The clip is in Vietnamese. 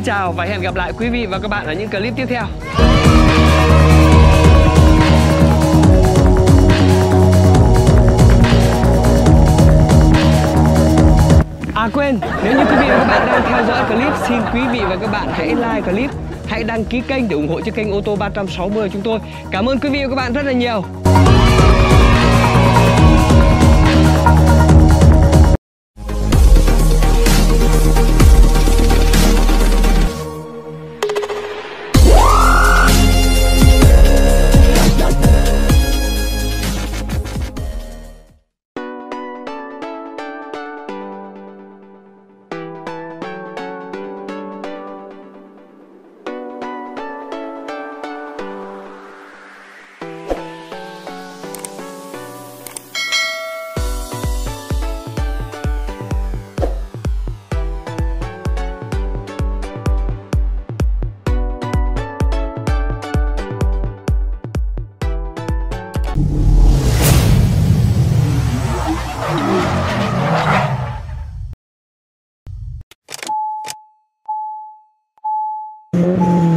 chào và hẹn gặp lại quý vị và các bạn ở những clip tiếp theo. À quên, nếu như quý vị và các bạn đang theo dõi clip, xin quý vị và các bạn hãy like clip, hãy đăng ký kênh để ủng hộ cho kênh ô tô 360 của chúng tôi. Cảm ơn quý vị và các bạn rất là nhiều. Mm-hmm.